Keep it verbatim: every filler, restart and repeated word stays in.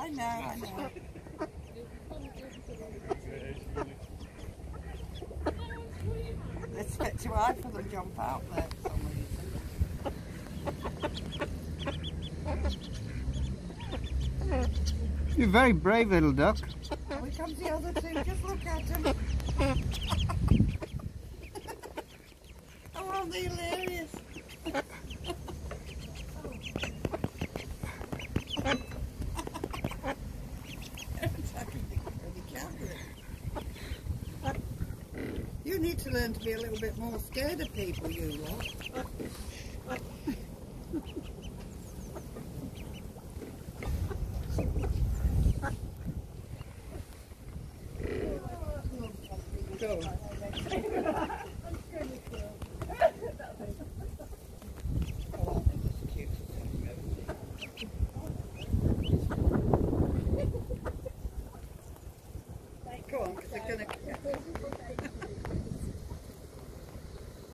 I know, I know. They expect too high for them to jump out there for some reason. You're very brave, little duck. Oh, here comes the other two. Just look at them. Oh, aren't they hilarious? You need to learn to be a little bit more scared of people, you lot. Go on. Go on, because they're going to...